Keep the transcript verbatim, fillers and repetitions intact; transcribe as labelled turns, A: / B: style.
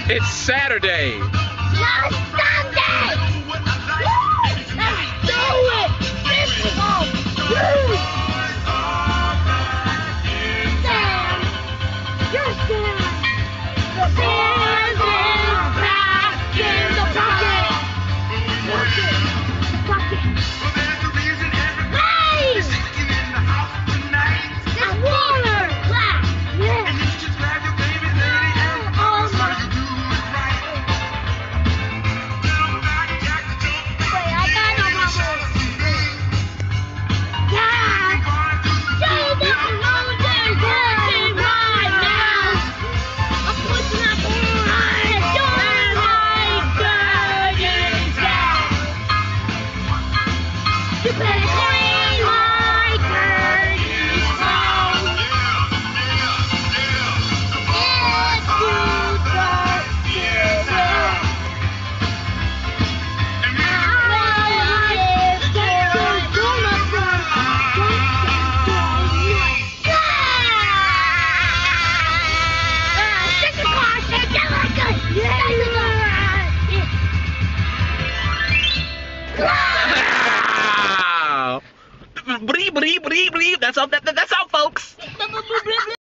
A: It's Saturday.
B: Not Sunday! Woo! Let's do it! This is all woo! Sam! You're Sam! The bear's in back in the pocket! Pocket! Pocket! Hey! There's water! Black! Yeah! You better clean my dirty home. If you don't get it, I will get your donut from Stick the car, stick it like a
A: Bree, bree, bree, bree. That's all. That, that's all, folks.